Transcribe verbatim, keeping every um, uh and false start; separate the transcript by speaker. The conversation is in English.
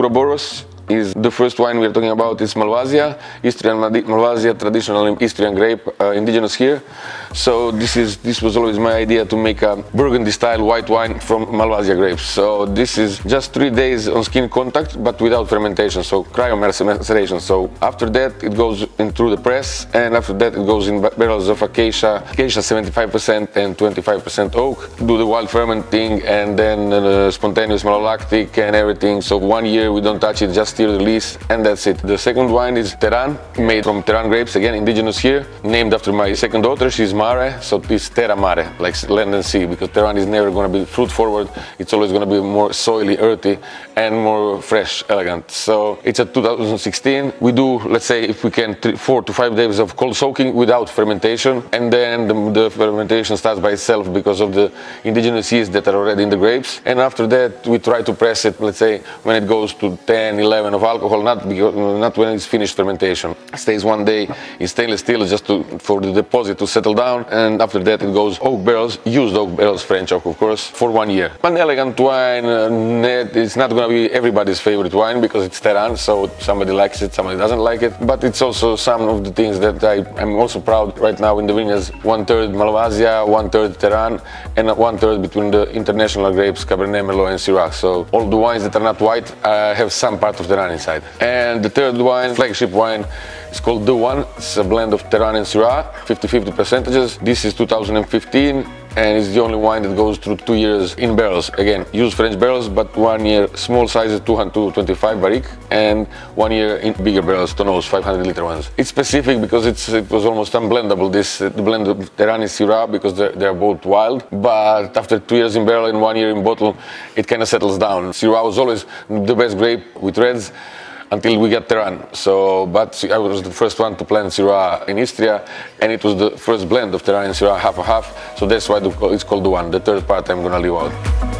Speaker 1: Ouroboros is the first wine we're talking about. It's Malvasia, Istrian Malvasia, traditional Istrian grape, uh, indigenous here. So this is this was always my idea to make a Burgundy-style white wine from Malvasia grapes. So this is just three days on skin contact, but without fermentation, so cryomaceration. So after that it goes in through the press, and after that it goes in barrels of acacia, acacia seventy-five percent and twenty-five percent oak. Do the wild fermenting and then uh, spontaneous malolactic and everything. So one year we don't touch it, just still release, and that's it. The second wine is Teran, made from Teran grapes, again indigenous here, named after my second daughter. She's Mare, so it's Terra Mare, like land and sea, because Teran is never going to be fruit forward. It's always going to be more soily, earthy, and more fresh, elegant. So it's a two thousand sixteen. We do, let's say, if we can, three, four to five days of cold soaking without fermentation, and then the, the fermentation starts by itself because of the indigenous yeast that are already in the grapes. And after that, we try to press it, let's say, when it goes to ten, eleven of alcohol, not because, not when it's finished fermentation. It stays one day in stainless steel just to, for the deposit to settle down, and after that it goes oak barrels, used oak barrels, French oak of course, for one year. An elegant wine, uh, it's not going to be everybody's favorite wine because it's Teran, so somebody likes it, somebody doesn't like it, but it's also some of the things that I am also proud right now in the vineyards. One third Malvasia, one third Teran, and one third between the international grapes, Cabernet, Merlot and Syrah. So all the wines that are not white uh, have some part of Teran inside. And the third wine, flagship wine, is called The One. It's a blend of Teran and Syrah, fifty fifty percentages. This is two thousand fifteen, and it's the only wine that goes through two years in barrels. Again, use French barrels, but one year small sizes, two hundred twenty-five barrique, and one year in bigger barrels, tonneaus, five hundred liter ones. It's specific because it's, it was almost unblendable, this uh, the blend of Teran and Syrah, because they're, they're both wild. But after two years in barrel and one year in bottle, it kind of settles down. Syrah was always the best grape with reds, until we got Teran. So, but I was the first one to plant Syrah in Istria, and it was the first blend of Teran and Syrah, half a half. So that's why it's called The One. The third part I'm gonna leave out.